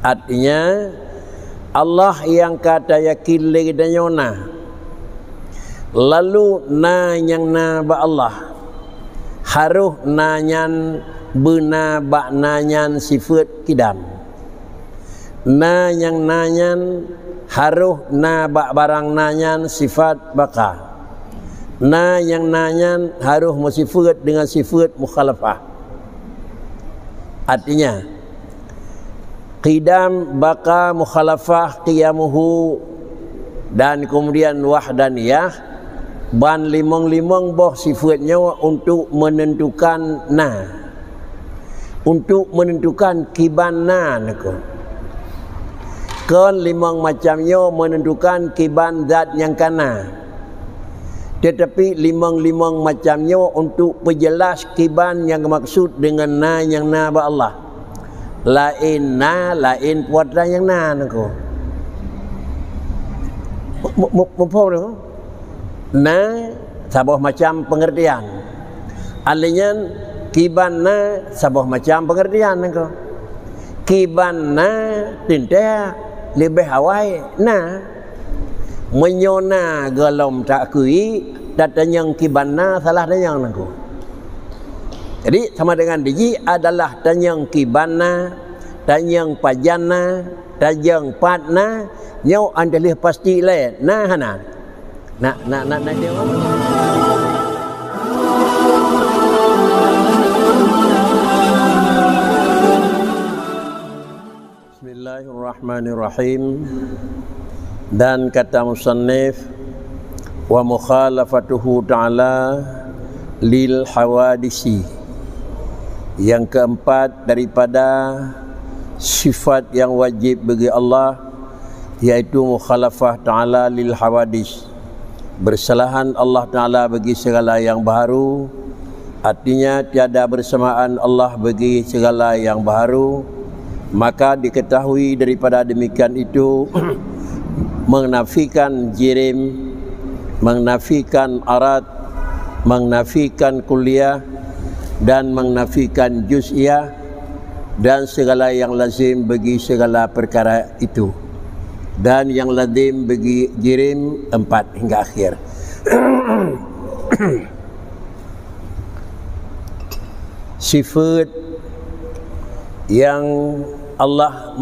Artinya Allah yang kata yakin lagi dan yona, lalu na yang na ba Allah haruh nanyan bena ba nanyan sifat kidam, na yang nanyan haruh na ba barang nanyan sifat baka, na yang nanyan haruh sifat dengan sifat mukhalafah. Artinya qidam baka mukhalafah qiyamuhu dan kemudian wahdaniyah ban limang-limang boh sifatnya untuk menentukan na, untuk menentukan kiban na nako. Kan limang macamnya menentukan kiban zat yang kana, tetapi limang-limang macamnya untuk penjelas kiban yang maksud dengan na yang na ba Allah. Lain na, lain puatra yang na nako. Mumpau tu na sabah macam pengertian, alinya kiban na sabah macam pengertian nako. Kiban na tinta lebih awai na menyona galom tak kui datang kiban na salah danyang nako. Jadi sama dengan diji adalah tanyang kibana, tanyang pajana, tanyang patna, nyau andalih pasti le. Nah hana. Nak dia. Bismillahirrahmanirrahim. Dan kata musannif wa mukhalafatuhu ta'ala lil hawadisi. Yang keempat daripada sifat yang wajib bagi Allah yaitu mukhalafah ta'ala lil hawadis, bersalahan Allah Ta'ala bagi segala yang baru. Artinya tiada bersamaan Allah bagi segala yang baru. Maka diketahui daripada demikian itu menafikan jirim, menafikan arad, menafikan kuliah dan menafikan juz'iyah dan segala yang lazim bagi segala perkara itu, dan yang lazim bagi jirim 4 hingga akhir. Sifat yang Allah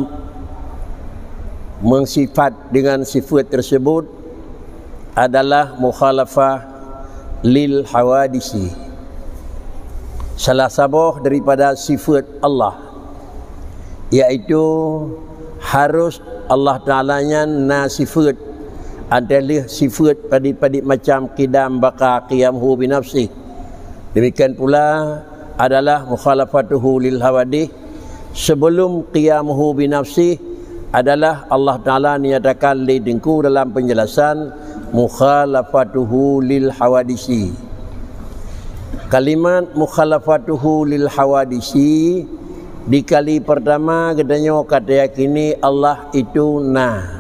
mengsifat dengan sifat tersebut adalah mukhalafah lil hawadisi. Salah satu daripada sifat Allah iaitu harus Allah Ta'alanya na sifat adalah sifat pada macam qidam baka qiyamhu binafsih. Demikian pula adalah mukhalafatuhu lil hawadih, sebelum qiyamuhu binafsih adalah Allah Ta'ala nyatakan li dengku dalam penjelasan mukhalafatuhu lil hawadisi. Kalimat mukhalafatuhu lil hawadisi di kali pertama katanya kata yakini Allah itu na.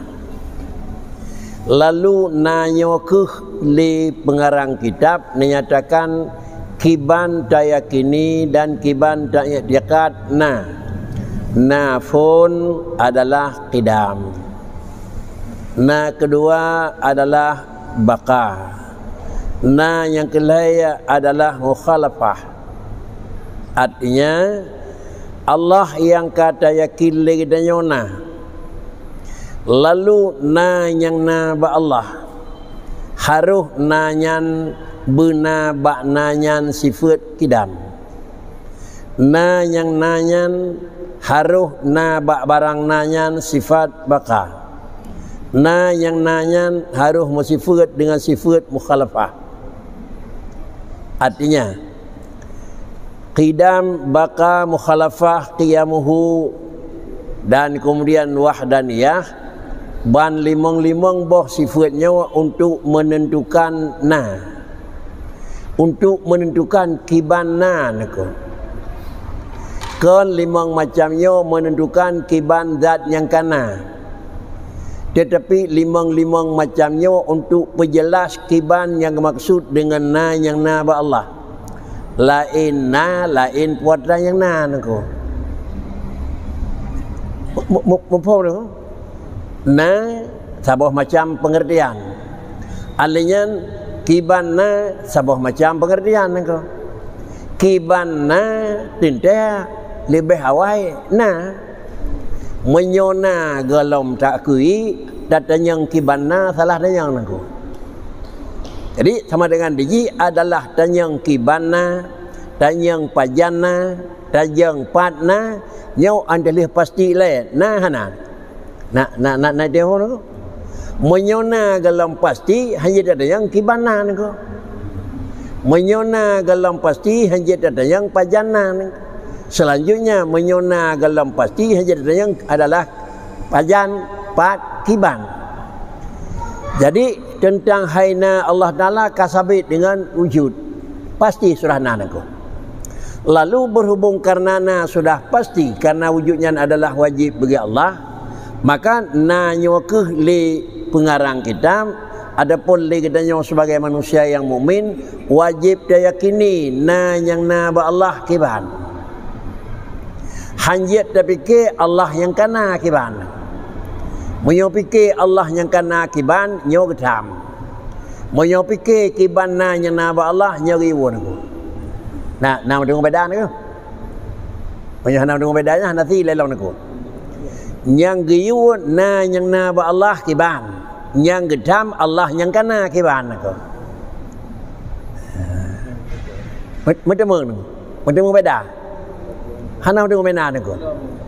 Lalu nanya ke li pengarang kitab menyatakan kiban tayakini dan kiban tayakat na. Na pun adalah qidam. Na kedua adalah baka. Na yang kelaya adalah mukhalafah. Artinya Allah yang kata yakin lagi dan yona, lalu na yang na ba Allah haruh nanyan bena ba nanyan sifat kidam, na yang nanyan haruh na ba barang nanyan sifat baka, na yang nanyan haruh sifat dengan sifat mukhalafah. Artinya qidam baka mukhalafah qiyamuhu dan kemudian wahdaniyah ban limang-limang boh sifatnya untuk menentukan na, untuk menentukan kiban na nako. Kan limang macamnya menentukan kiban zat yang kana, tetapi limang-limang macamnya untuk penjelas kiban yang maksud dengan na yang na ba Allah. Lain na, lain puatra yang na nako. Mumpung tu. Na sebuah macam pengertian. Artinya kiban na sebuah macam pengertian engkau. Kiban na tinta lebih awai na menyona galom tak kui datang kiban na salah danyang engkau. Jadi sama dengan diji adalah tanyang kibana, tanyang pajana, tanyang patna, nyau andalih pasti le. Nah hana. Nak dia orang tu. Menyona galam pasti hanya ada yang kibana ni ko. Menyona galam pasti hanya ada yang pajana ni. Selanjutnya menyona galam pasti hanya ada yang adalah pajan, pat, kiban. Jadi tentang haina Allah Ta'ala kasabit dengan wujud pasti surah nanaku. Lalu berhubung karena sudah pasti karena wujudnya adalah wajib bagi Allah, maka nanyokeh li pengarang kita adapun li kita sebagai manusia yang mukmin wajib diyakini yang na ba Allah kiban. Hanjit dapike Allah yang kana kiban. Menyo fikir Allah yang kana kiban nyo gedam. Menyo fikir kiban na yang naba Allah nyo riwon aku. Nah, nama dengan beda ni ke? Menyo nama dengan bedanya nanti lelong aku. Yang riwon na yang naba Allah kiban. Yang gedam Allah yang kana kiban aku. Macam mana? Macam beda. Hana dengan beda ni aku.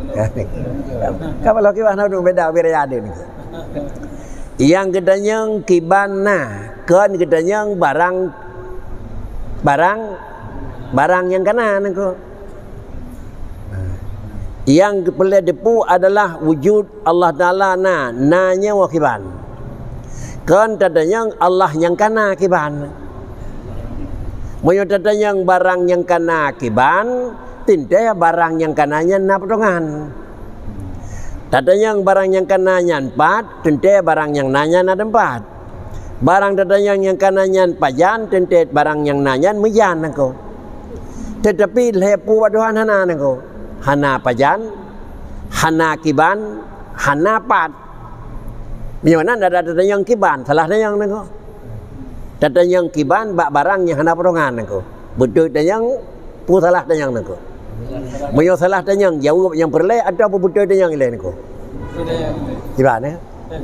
Kalau kiban nak beda beda ada ni. Yang gedanyang kibana, kan gedanyang barang yang kanan ko. Yang boleh depu adalah wujud Allah Taala nanya wa kiban. Kan dadanyang Allah yang kana kiban. Moyo dadanyang barang yang kana kiban, tinte barang yang kananya na potongan. Tada yang barang yang kananya 4, tente barang yang nanya na 4. Barang tada yang kananya pajan, tente barang yang nanya mejan nako. Tetapi lepu waduhan hana nako. Hana pajan, hana kiban, hana pat. Mana ada yang kiban, salah yang nako. Tada yang kiban barang yang hana potongan nako. Betul yang pu salah yang nako. Menyo salah tanyang jawab yang perle atau apa betul tanyang lain ko. Gimana?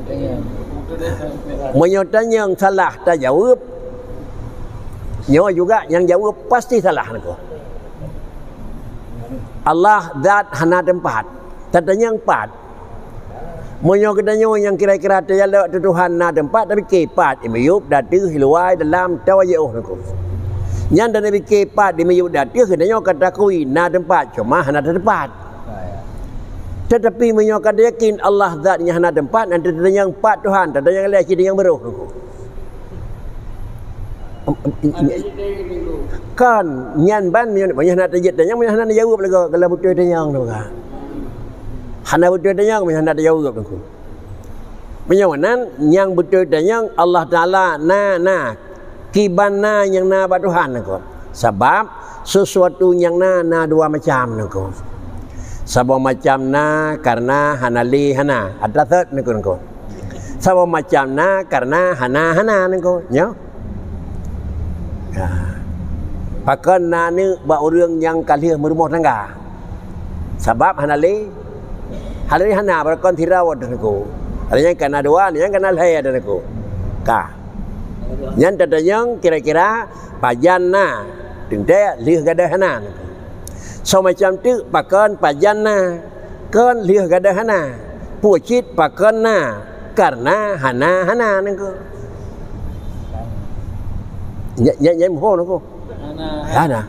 Menyo tanyang salah tak jawab. Nyo juga yang jawab pasti salah ko. Allah zat hana tempat. Tanyang 4. Menyo kedanyo yang kira-kira tayala Tuhan na tempat tapi kepat imyup datu hiluai dalam tawayuh ko. Yang dan fikir pat di meyuk dah dia kenanya kata kui na tempat cuma hana tempat. Tetapi menyokat yakin Allah zatnya hana tempat dan ada yang pat Tuhan, ada yang lain jadi yang beruh. Kan nyan ban menyo hana tajid dan yang hana jawab lagi kalau betul dia yang tu kan. Hana betul dia yang hana jawab tu. Menyo nan yang betul dia yang Allah Taala na kibana yang na ba Tuhan ko. Sebab sesuatu yang na dua macam ko. Sebab macam na karena hanali hana. Ada third ko. Sebab macam na karena hana ko. Nyo. Pakan na ni ba orang yang kalih merumah tangga. Sebab hanali hana berkon tirawat ko. Adanya karena dua, yang karena laya ko. Ka. Yang tadanyang kira-kira pajan na tengte lih gadah hana. So macam tu pakan pajan na kan lih gadah hana. Pucit pakan na karena hana nengko. Nyai mohon nengko. Hana.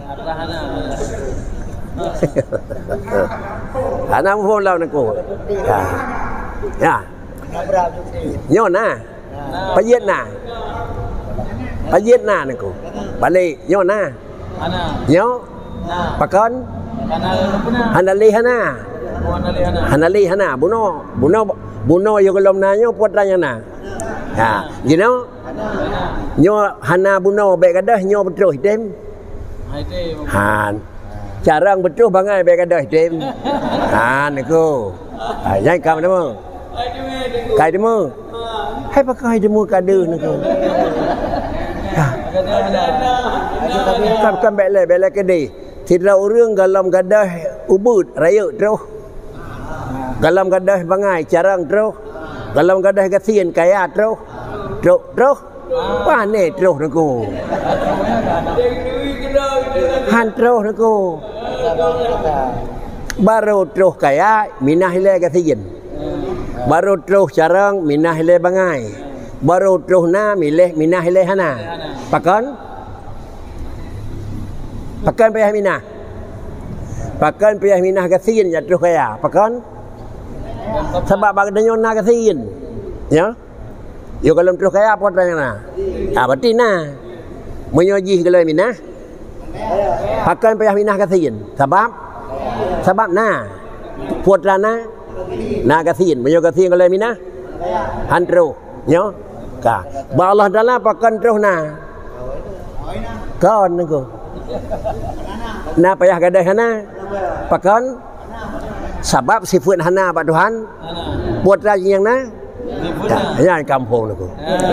Hana mohon lau nengko. Ya. Nyona. Pajit na. Pajit na nengko. Balik nyona. Nyo. Pakan. Hanali hana. Hanali hana. Buno yo kelom na nyo puat ranya na. Ha, you know? Nyo hana buno baik kadah nyo betul hitam. Han. Carang betul bangai baik kadah hitam. Han nengko. Yang kamu demo. Kai demo. Hai pakai demo kada nak. Kan belek kedai. Tidak urang galam gadah ubud raya terus. Galam gadah bangai carang terus. Galam gadah kasian kaya terus. Terus. Pane terus naku. Han terus naku. Baru terus kaya minah ile kasian. Baru terus carang minah ile bangai. Baru terus na milih minah ile hana. Pakan payah minah. Pakan payah minah kasian ya terus kaya. Pakan sebab bagdanya na kasian. Ya. Yo kalau terus kaya apa tanya? Berarti na. Menyoji kalau minah. Pakan payah minah kasian. Sebab na. Putrana na kasian. Menyo kasian kalau minah. Han terus. Ya. Ka. Ba Allah Taala pakan terus na. Kon nengko. Na payah gadah hana. Pakan sebab sifat hana pak Tuhan. Putra yang na. Ya kampung nengko.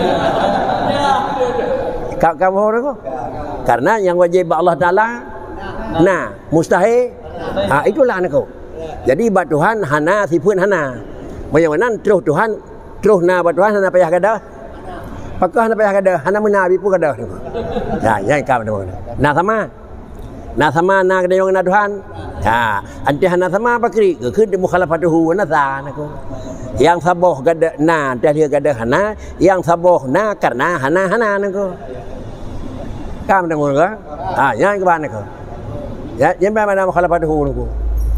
Kampung nengko. Karena yang wajib Allah Taala na mustahil. Itulah nengko. Jadi pak Tuhan hana sifat hana. Bagaimana terus Tuhan terus na pak Tuhan hana payah gadah. Pakah hana payah gadah, hana menabi pun gadah. Ya, yang kamu na sama. Na sama na gadah yang na Tuhan. Ha, anti hana sama pakri, ke mukhalafatuhu wa natha naku. Yang saboh gadah na, dia gadah hana, yang saboh na karena hana naku. Kamu dengar ke? Yang ke mana naku? Ya, yang mana mukhalafatuhu naku.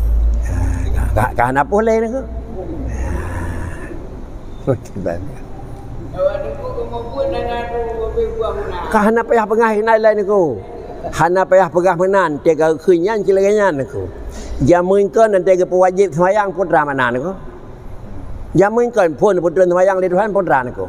Hana boleh naku. Hana payah pengah nai lain aku. Hana payah pegah menan tega khunyan cilaganyan aku. Jamun kan dan tega pewajib sembahyang putra mana aku. Jamun kan pun putra sembahyang li Tuhan putra aku.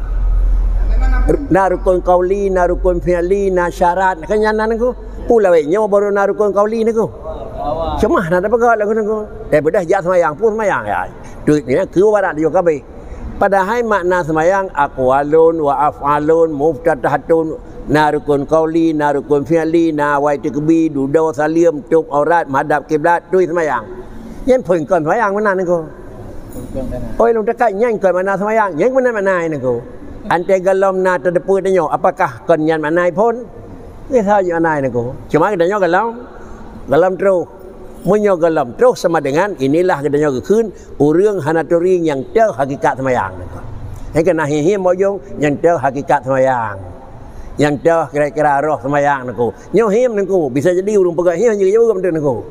Narukun qauli, narukun fi'li, nasyarat kenyanan aku. Pula nyawa baru narukun qauli aku. Cuma nak pegah lagu aku. Bedah jak sembahyang pun sembahyang ya. Duit ni ke warat dia kabeh. Padahal makna sembahyang aqwalun wa af'alun muftatahatun narukun qauli narukun fi'li nawai takbir dudau salim tup aurat madhab kiblat tu sembahyang. Yen pun kon sembahyang mana niku? Oi long dekat nyan kon mana sembahyang? Yen mana niku? Ante galom na terdepu danyo apakah kon nyan mana pun? Ke saja mana niku? Cuma danyo galom terus. Menyo galam terus sama dengan inilah kedanya kekun urang hanaturing yang tahu hakikat sembahyang. Yang kena hihim mojong yang tahu hakikat sembahyang. Yang tahu kira-kira roh sembahyang niku. Nyo him niku bisa jadi urang pegak him juga benda niku.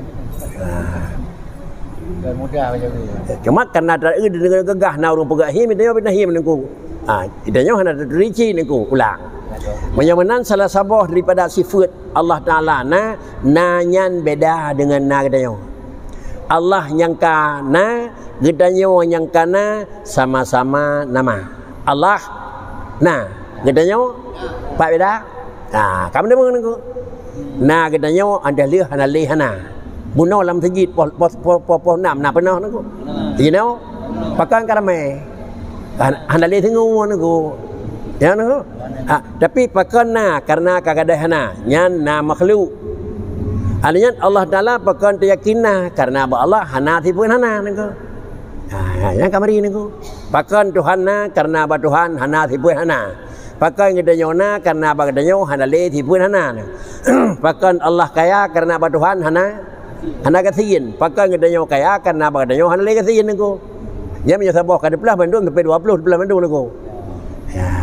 Dan mudah macam tu. Cuma karena ada dengan gegah na urang pegak him dia benda him niku. Idanya hanaturing niku ulang. Menyamanan salah sabah daripada sifat Allah Ta'ala na nyan beda dengan na gedanya. Allah nyangka na gedanya nyangka na sama-sama nama. Allah na gedanya pak beda. Kamu dah mengenal na gedanya anda lihat hana lihana. Buno lam sejid po nam na pernah niku. You know? Pakan karame. Hana lih tengok niku. Ya no. Tapi pakan na karena kagadahana nyan na makhluk. Artinya Allah Taala pakan yakinna karena Allah hana tipun hana niku. Yang kamari niku. Pakan Tuhan na karena Tuhan hana tipun hana. Pakan gedanyo na karena gedanyo hana le tipun hana. Pakan Allah kaya karena Tuhan hana kasihin. Pakan gedanyo kaya karena gedanyo hana le kasihin niku. Nya menyo sabah kada belah Bandung sampai 20 belah Bandung niku. Ya.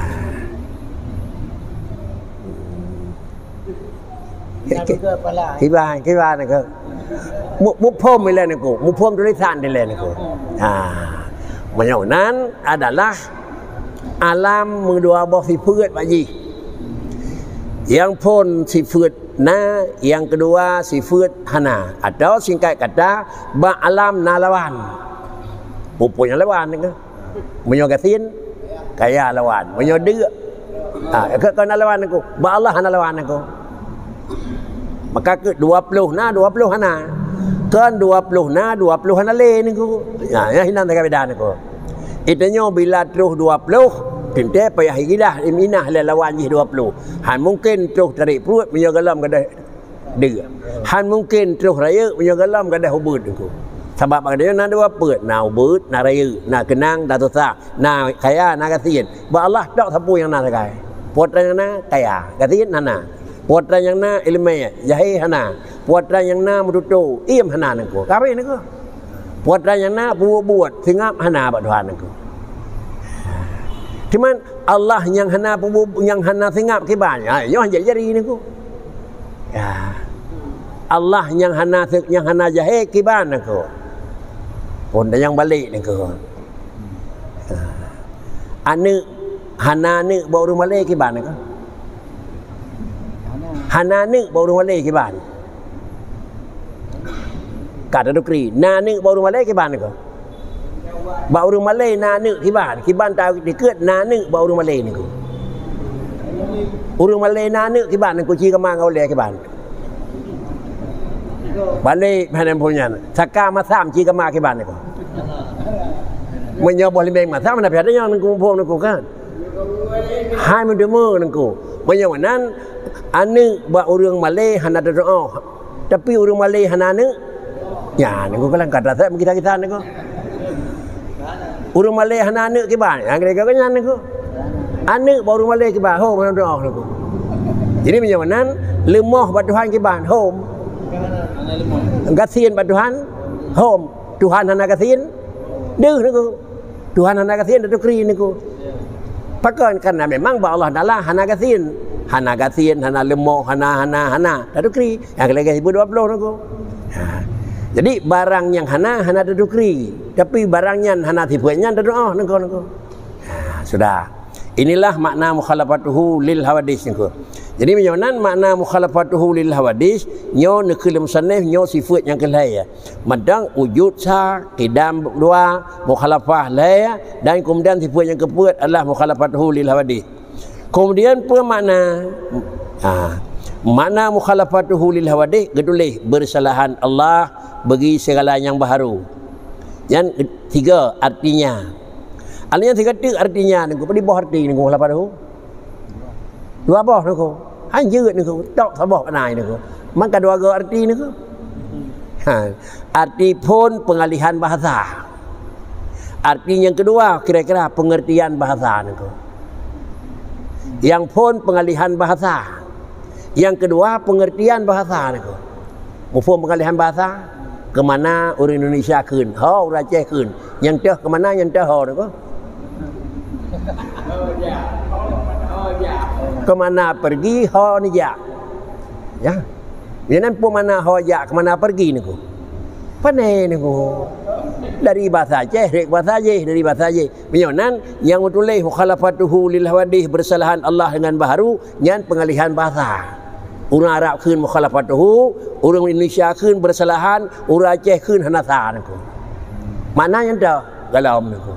Kiba niku. Mu pom ile niku, mu pom tulisan ile niku. Menyonan adalah alam mendua boh sifat Pak Ji. Yang pun sifat na, yang kedua sifat hana. Atau singkat kata ba alam nalawan. Pupunya lawan niku. Menyogatin kaya lawan, menyodek. Ke nalawan niku, ba Allah hana lawan niku. Maka ke 20 hana kan 20 na 20 hanale niku ya hinan tak beda niku itanya bila terus 20 tente payah hidah iminah lawan ji 20 han mungkin terus tarik perut punya galam gadah dia han mungkin terus raya punya galam gadah ubud niku sebab dia nak dua perut na ubud na raya na kenang dah tosa na kaya na kasihin ba Allah tak sapu yang na sakai putra yang na kaya kasihin nana putra yang na ilmu jahi hana putra yang na mututu iem hana nangko kabe nangko putra yang na buat singap hana bak Tuhan nangko cuman Allah yang hana singap kibannya yo jadi nangko ya Allah yang hana jahi kiban nangko pun yang balik nangko ane hana ne baru balik kiban nangko hana ne baru balik kiban kata dukri na ne baru malai ke ban ko baru malai na ne ki ban ta diket na ne baru malai ni ko urang malai na ne ki ban ko ci ka ma ngau le ki ban balai panen punya saka ma sam ci ka ma ki ban ko menyo boleh meng ma sam na pya yang ko pom ko kan hai mun de mo ko menyo nan ane ba urang malai hana doa tapi urang malai hana ne ya nengko kalang kata saya kita nengko urang malai hana ane ke ban yang mereka kan nengko ane baru malai ke ban ho mana doa nengko jadi menyawanan lemah bad Tuhan ke ban home kasihin bad Tuhan home Tuhan hana kasihin deuh nengko Tuhan hana kasihin datu kri nengko pakan karena memang ba Allah dalah hana kasihin hana lemah hana datu kri yang lagi 2020 nengko jadi barang yang hana dudukri tapi barangnya hana tipunya doa nengko sudah inilah makna mukhalafatuhu lil hawadis nengko jadi macam makna mukhalafatuhu lil hawadis nyo nekelim saneh nyo sifat yang kelaya madang wujud sa qidam dua mukhalafah laya dan kemudian sifat yang keempat adalah mukhalafatuhu lil hawadis kemudian apa makna mukhalafatuhu lil hawadis gedulih bersalahan Allah bagi segala yang baharu. Yang tiga artinya. Tiga artinya nengko pada bawah arti nengko mukhalafatuhu. Dua bawah nengko. Hanya nengko tok sabah panai nengko. Maka dua arti nengko. Arti pun pengalihan bahasa. Arti yang kedua kira-kira pengertian bahasa nengko. Yang pun pengalihan bahasa. Yang kedua pengertian bahasa nengko. Mufhum pengalihan bahasa kemana orang Indonesia kun ho orang Aceh kun yang teh kemana yang teh ho nengko kemana pergi ho ni ya dia nampu mana ho ya kemana pergi nengko pandai nengko dari bahasa Aceh dari bahasa Aceh dari bahasa Aceh menyonan yang utulih mukhalafatuhu lil hawadih bersalahan Allah dengan baharu nyan pengalihan bahasa. Orang Arab kun mukhalafatuhu, orang Indonesia kun bersalahan, orang Aceh kun hanasa nengko. Mana yang dah galam nengko.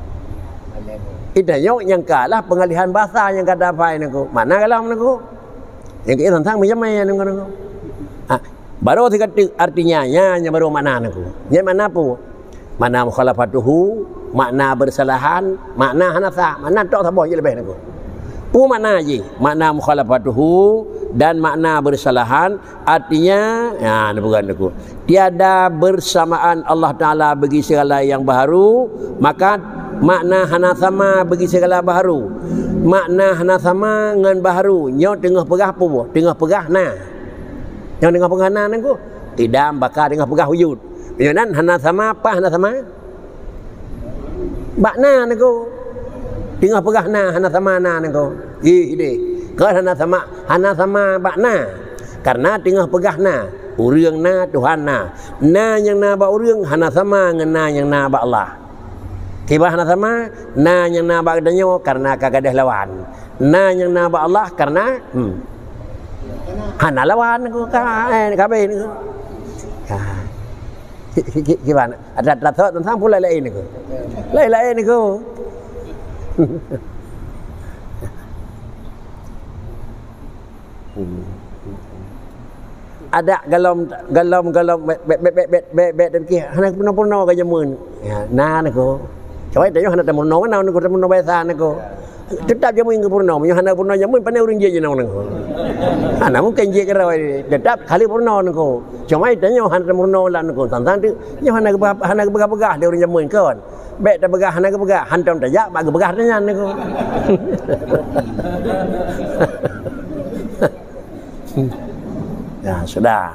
Itu yang kalah pengalihan bahasa yang kata apa nengko. Mana galam nengko. Yang kita tentang macam mana nengko. Baru tiga artinya yang baru mana nengko. Yang mana pu? Mana mukhalafatuhu, makna bersalahan, makna hanasa, mana tak sabah je lebih nengko. Pu makna je, makna mukhalafatuhu dan makna bersalahan artinya ya bukan aku tiada bersamaan Allah Taala bagi segala yang baharu maka makna hana sama bagi segala baharu makna hana sama dengan baharu nyo tengah pegah apa tengah pegah na yang tengah pegah na nengko tidak bakal tengah pegah wujud Yonan hana sama apa hana sama? Bakna nengko. Tinggal pegah na hana sama na nengko. Ide. Ke hana sama bakna. Karena tinggal pegah na. Urang na Tuhan na. Na yang na ba urang hana sama ngan na yang na ba Allah. Kibah hana sama na yang na ba danyo karena kagadah lawan. Na yang na ba Allah karena hana lawan ko kabe ni ko. Gimana? Ada rata tentang pula lain ni ko. Lain ni ko. ada galam bet dan ki hana purno ka jamun ya na nako coba tanya hana purno mana nako purno biasa nako tetap jamun ke purno hana purno jamun pandai urang je nang nako hana mungkin je kira tetap kali purno nako coba tanya hana purno la nako tantan tu hana begah dia urang jamun kan bet tak begah hana begah hantam tajak bagi begah tanya nako ya sudah.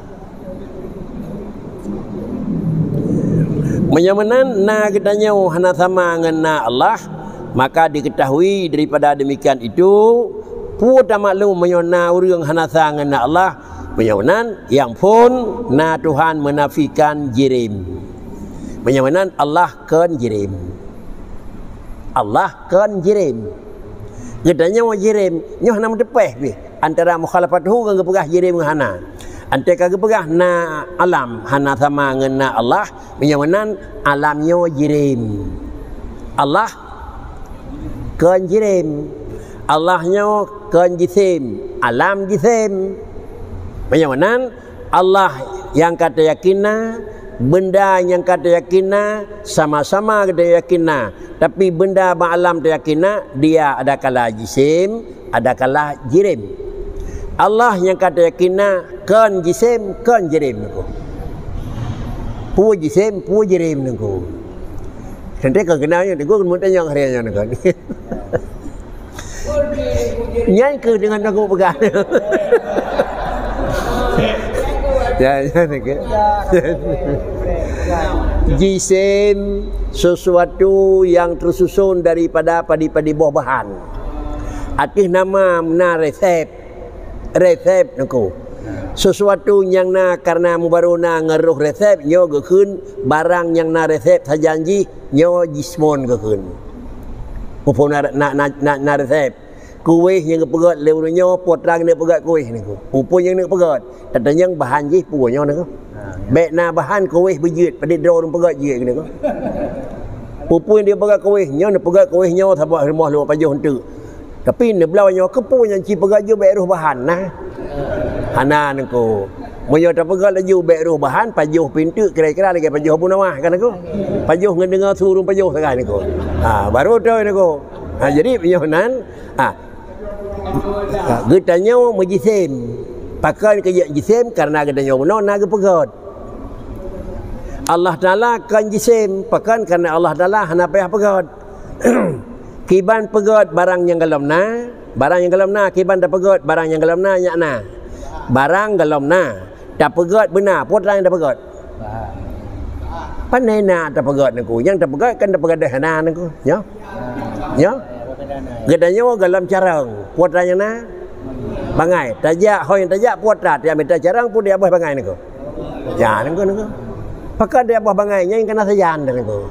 Menyamanan na katanya hana sama dengan Allah, maka diketahui daripada demikian itu puta maklum menyona urang hana sama dengan Allah, menyamanan yang pun na Tuhan menafikan jirim. Menyamanan Allah kan jirim. Allah kan jirim. Katanya jirim, nyoh nama tepeh bi. Antara mukhalafatuhu dengan pegah jirim dengan hana. Antara kagak pegah na alam hana sama dengan Allah, menyamanan alamnya jirim. Allah kan jirim. Allahnya kan jisim. Alam jisim. Menyamanan Allah yang kata yakina, benda yang kata yakina sama-sama kata yakina. Tapi benda alam kata yakina, dia ada kala jisim, ada kala jirim. Allah yang kata yakina kan jisim kan jirim nako. Pu jisim pu jirim nako. Nanti kan kenanya aku mun tanya harinya nako. Nyai ke dengan aku pegang. Ya nako. Jisim sesuatu yang tersusun daripada padi-padi buah bahan. Arti nama na resep nako. Sesuatu yang na karena mubaru na ngeruh resep nyo gekeun barang yang na resep sajanji nyo jismon gekeun. Mumpun na resep kuih yang pegat leu nyo potrang ne pegat kuih nako. Pupun yang ne pegat katanya bahan ji pu nyo nako. Bek na bahan kuih berjeut pada dro pegat jeut nako. Pupun dia pegat kuih nyo ne pegat kuih nyo sabah rumah lu pajuh hentu. Tapi ne belawanya kepu yang ci pegat je beruh bahan nah. Hana nako. Moyo tak pegat laju beruh bahan pajuh pintu kira-kira lagi pajuh punawah kan nako. Pajuh ngedengar suruh pajuh sekarang nako. Baru tu nako. Jadi penyonan getanya mejisim. Pakai kerja jisim karena getanya benar naga pegat. Allah Taala kan jisim pakai karena Allah Taala hana payah pegat. Kiban pegat barang yang galamna, barang yang galamna kiban dah pegat barang yang galamna nyakna. Barang galamna dah pegat benar, putra yang dah pegat. Pandai na dah pegat nako, yang dah pegat kan dah pegat dah hana nako, ya. Ya. Gedanya galam carang, putra yang na bangai, tajak hoi tajak putra dia minta carang pun dia abah bangai nako. Ya nako. Pakai dia abah bangai yang kena sajan nako.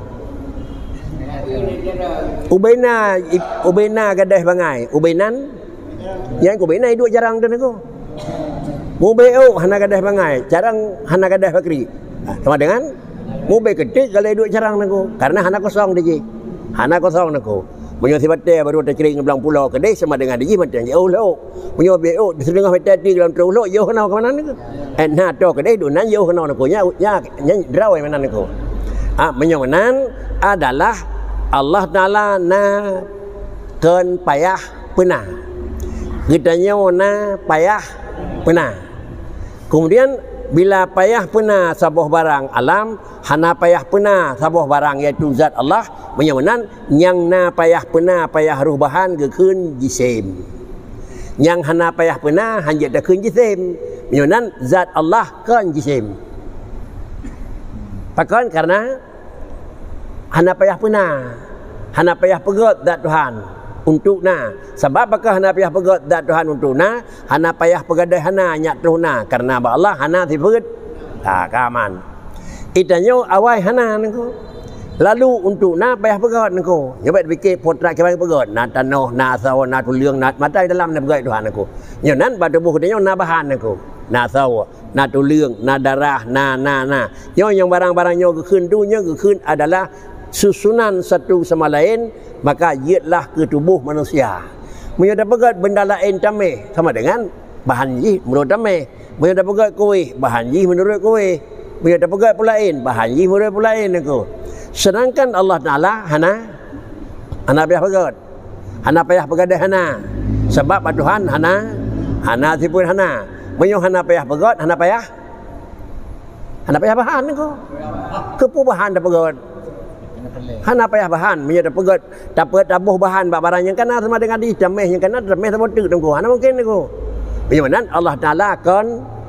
Ubaina gadah bangai. Ubainan yang ubaina dua jarang tu nako. Mubeu hana gadah bangai, jarang hana gadah bakri. Sama dengan mubei ketik kalau dua jarang nako. Karena hana kosong dia. Hana kosong nako. Punya sifatnya baru tak kering belang pulau kedai sama dengan dia macam jauh lo. Punya beu di setengah meter di dalam pulau jauh kena ke mana nako. Nah to kedai du nan jauh kena nako nya drawai mana nako. Menyonan adalah Allah Ta'ala na ken payah pernah. Kitanya na payah pernah. Kemudian bila payah pernah sabuh barang alam, hana payah pernah sabuh barang iaitu zat Allah, menyonan yang na payah pernah payah ruh bahan gekeun jisim. Yang hana payah pernah hanjat dekeun jisim. Menyonan zat Allah kan jisim. Pakan karena hana payah pernah, hana payah pegat zat Tuhan untuk na. Sebab apakah hana payah pegat zat Tuhan untuk na? Hana payah pegadai hana nyak terus na. Karena Allah hana sifat kaman. Itanya awai hana nako. Lalu untuk na payah pegat nako. Nyoba fikir potrak kira pegat na tanoh na saw na tuliang na matai dalam na pegat Tuhan nako. Nyonan pada buku dia na bahan nako. Na saw na tuliang na darah na. Yang barang-barang nyo gekeun tu nya gekeun adalah susunan satu sama lain, maka iatlah ke tubuh manusia. Menyata pegat benda lain tameh sama dengan bahan ji menurut tameh. Punya dah pegat kuih, bahan ji menurut kuih. Punya dah pegat pulain, bahan ji menurut pulain aku. Sedangkan Allah Ta'ala hana payah pegat. Hana payah pegadai hana. Sebab Tuhan hana tipun hana. Punya hana payah pegat, hana payah bahan aku. Kepu bahan dah pegat. Hana payah bahan, punya dah pegat. Dapat tabuh bahan barang yang kena sama dengan di jameh yang kena jameh sama tu tunggu. Hana mungkin aku. Punya mana Allah Ta'ala akan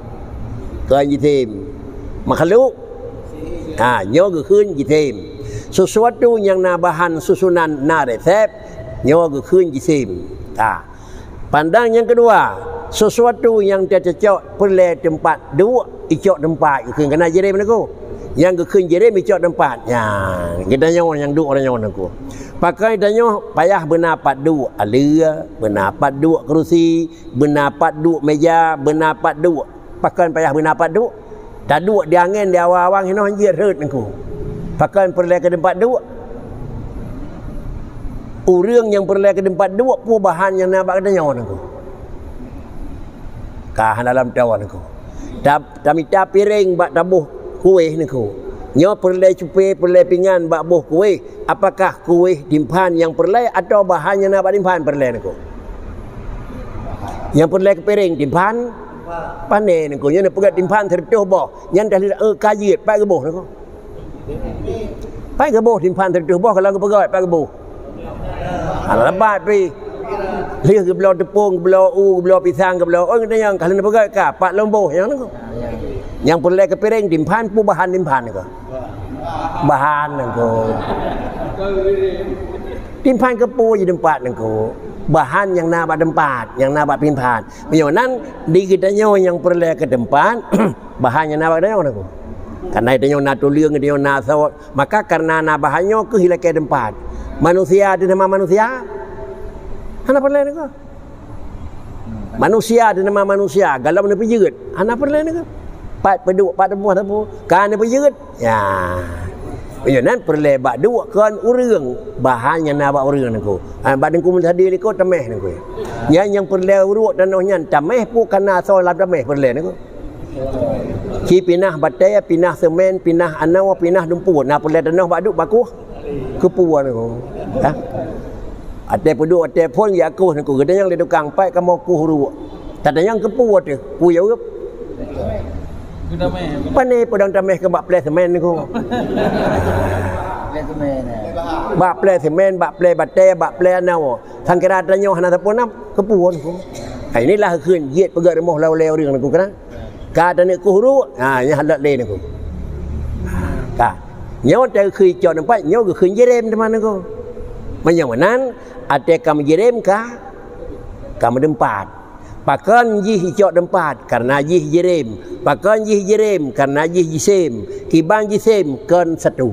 jitim makhluk nyo ke khun jitim sesuatu yang na bahan susunan na resep nyo ke khun jitim pandang yang kedua sesuatu yang dia cocok perle tempat dua icok tempat ke kena jirim aku yang ke khun jirim icok tempat kita nyo yang dua orang nyo aku pakai danyo payah bernapat dua alia bernapat dua kerusi bernapat dua meja bernapat dua pakai payah bernapat dua dah dua di angin di awang-awang hino hanjir heret aku pakai perle ke tempat dua urang yang perle ke tempat dua pu bahan yang nak danyo aku kah dalam tawan aku tamita piring bak tabuh kuih aku nyo perle cupe perle pinggan bak buh kuih apakah kuih timpan yang perle atau bahan yang nak timpan perle aku yang perle ke piring timpan pandai nako nya pegat timpan tertuh boh yang dah kajiat pai ke boh nako pai ke boh timpan tertuh boh kalau ke pegat pai ke boh lebat pi lihat ke belau tepung belau belau pisang ke belau kata yang kalau nak pegat ka pak lomboh yang nako yang perle ke piring timpan pu bahan timpan nako bahan nako timpan ke pu je tempat nako bahan yang nak buat tempat yang nak buat timpan menyonan di kita nyo yang perle ke tempat bahan yang nak buat danyo nako karena danyo nak tuliang danyo nak sawat maka karena nak bahannya ke hilang ke tempat manusia ada nama manusia hana perle nako manusia ada nama manusia galau nak perjeut hana perle nako pat peduk pat tebuh tebu kan nak perjeut menyonan perle bak dua kan urang bahan yang nak buat urang nako bak dengku tadi ni ko temeh nako yang perle uruk danohnya temeh pu kana solat temeh perle nako ki pinah batai pinah semen pinah anau pinah dumput na perle danoh bak duk baku kepuan nako ate peduk ate pon ya aku nako gedang yang le tukang pai kamu ku uruk tak ada yang kepuan tu ku ya uruk pandai pedang tameh ke bak play semen ni ko bak play semen bak play batai bak play anau sang kira danyo hana tapun nam kepuon ko inilah keun jiet pegat remoh law-law ring aku kana ka dan ku huru nya hadat le ni ko ka nyo te khi cho nampak nyo ke keun jerem teman ko menyang manan ate kam jerem ka kam dempat pakan jih icok tempat karena jih jerem pakan jih jerem karena jih jisim kiban jisim kan satu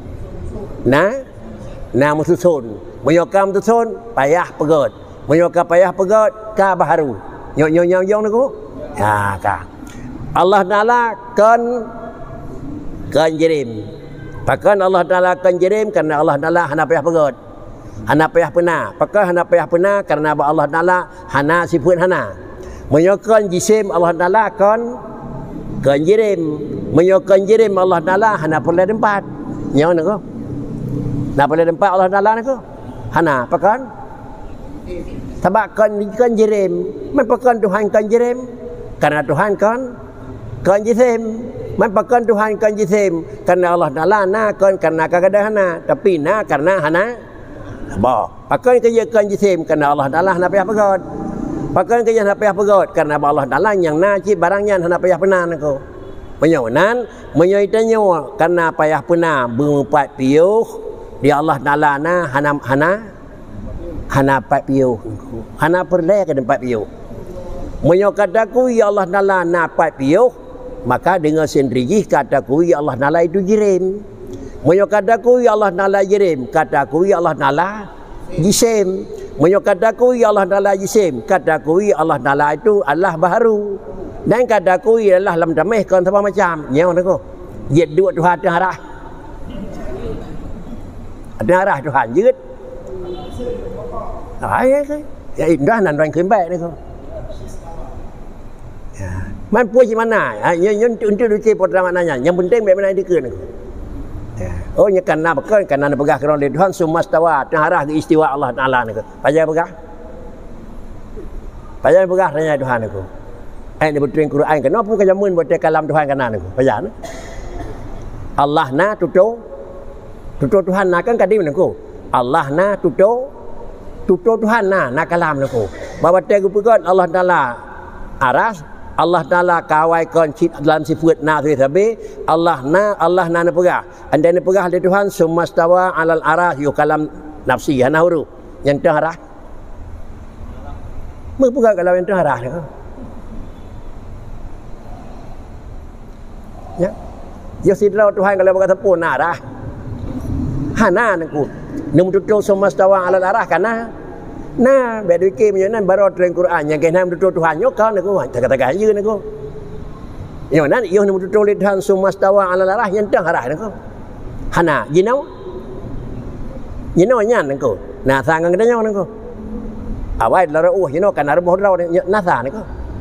mususun menyokam tusun payah pegat menyokam payah pegat ka baharu nyong nako ka Allah Taala kan jerem pakan Allah Taala kan jerem karena Allah Taala hana payah pegat hana payah pena pakai hana payah pena karena Allah Taala hana sifat hana menyokon jisim Allah Taala kan jirim menyokon jirim Allah Taala hana perle tempat nyaw nako na perle tempat Allah Taala nako hana pakan sebab kan jirim man pakan Tuhan kan jirim karena Tuhan kan jisim man pakan Tuhan kan jisim karena Allah Taala na karena kadang-kadang tapi na karena hana bah pakai kerjakan jisim kerana Allah Taala hana payah pegat pakai kerja hana payah pegat kerana Allah Taala yang najib barangnya hana payah penan aku menyonan menyoitannya kerana payah pena berempat piuh di Allah Taala na hana pat piuh hana perle ke empat piuh menyokataku ya Allah Taala na pat piuh maka dengan sendiri kataku ya Allah Taala itu jirim menyokataku ya Allah Taala jirim kataku ya Allah Taala jisim menyokataku ya Allah Taala jisim kataku ya Allah Taala itu Allah baharu dan kataku ya Allah lam dameh kan sama macam nyaw nako jet dua Tuhan ada arah Tuhan jeut ya indah nan rang keun bae nako Man puas di mana? Yang untuk duit pertama nanya. Yang penting bagaimana dikir aku. Oh, nya kan nak bekan kan nak pegah kerana Tuhan sumastawa taharah ke istiwa Allah Taala ni. Payah pegah. Payah pegah tanya Tuhan aku. Ni betul Quran kenapa bukan jamun buat kalam Tuhan kanan aku. Payah ni. Allah na tutur Tuhan na kan kadim aku. Allah na tutur Tuhan na kalam aku. Bawa aku pegon Allah Taala aras Allah Taala kawai kon cit dalam sifat na tu sabe Allah na pegah anda ni pegah di Tuhan sumastawa alal arah yu kalam nafsi hana huru yang terarah mu pegah kalau yang terarah ni ya yo sidra Tuhan kalau berkata pun arah hana nangku nemu tutur sumastawa alal arah kana nah, bedu ke menyenan baru terang Quran yang kena betul Tuhan yo kau nak kata-kata je nak ko. Yo nan yo nak betul Tuhan sumastawa ala larah yang tang harah nak ko. Hana, jinau. Jinau nyan nak ko. Nah, sangang kita nyaw nak ko. Awai lara jinau kan arbo rau nasa nak ko.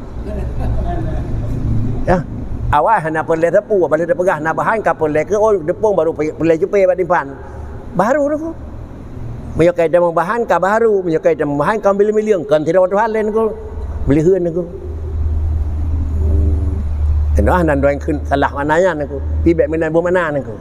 Ya. Awai hana perle tepu, balik pegah na bahan ka perle ke oh depung baru perle jupe bad dimpan. Baru nak ko. Menyokai dah membahan ka baru, menyokai dah membahan ka milion kan tidak Tuhan lain ko. Beli heun aku. Enoh nan doang kun salah mananya aku. Pi bek menan bo mana aku.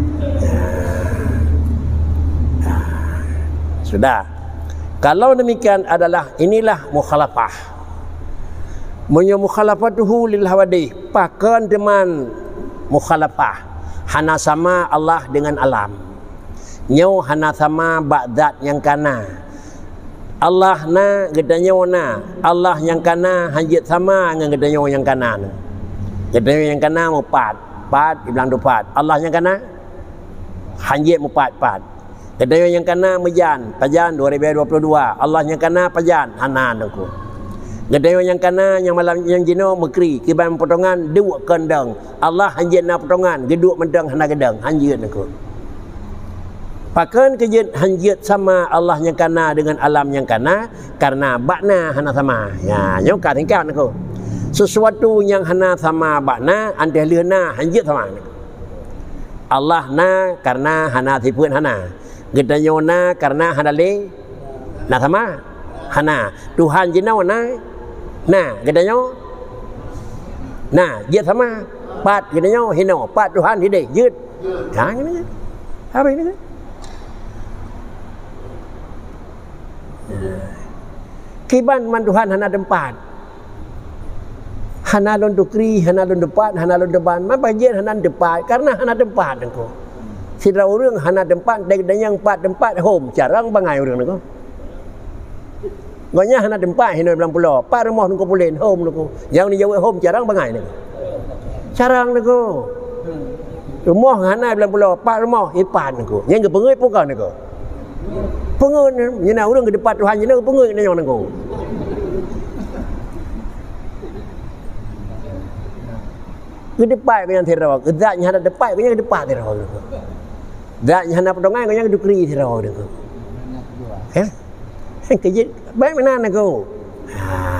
Sudah. Kalau demikian adalah inilah mukhalafah. Munyo mukhalafatuhu lil hawadih. Pakan teman mukhalafah. Hana sama Allah dengan alam. Nyau hana sama ba'dat yang kana. Allah na gedanya na. Allah yang kana hanjit sama dengan gedanya yang kana. Gedanya yang kana mu pat bilang dupat. Allah yang kana hanjit mu pat. Gedanya yang kana pajan 2022. Allah yang kana pajan hana aku. Gedanya yang kana yang malam yang jino mekri kiban potongan dua kendang. Allah hanjit na potongan geduk mendang hana gedang hanjit aku. Pakan kejut hanjut sama Allah yang kana dengan alam yang kana karena bakna hana sama. Ya, nyok tingkat aku. Sesuatu yang hana sama bakna ante leuna hanjut sama. Allah na karena hana sifat hana. Gedanyo na karena hana le na sama. Hana. Tuhan jinau na gedanyo na jut sama. Pat gedanyo hino. Pat Tuhan hide jut. Ha ngene. Apa ini? Kiban man Tuhan hana tempat. Hana lon dukri, hana lon depan, hana lon depan. Man bajet hana tempat karena hana tempat engko. Sidra urang hana tempat dan yang tempat home jarang bangai urang engko. Gonya hana tempat hino dalam pulau. Pak rumah engko pulen home engko. Yang ni jauh home jarang bangai engko. Jarang engko. Rumah hana dalam pulau, pak rumah ipan engko. Yang ke pengai pun kau engko. Pengun nyana urang ke depan Tuhan nyana pengun nyana nangko. Ke depan ke yang terawa, zat nyana depan ke yang depan terawa. Zat nyana pedongan ke yang dukri terawa nangko. Eh? Kejit baik mana nangko. Ha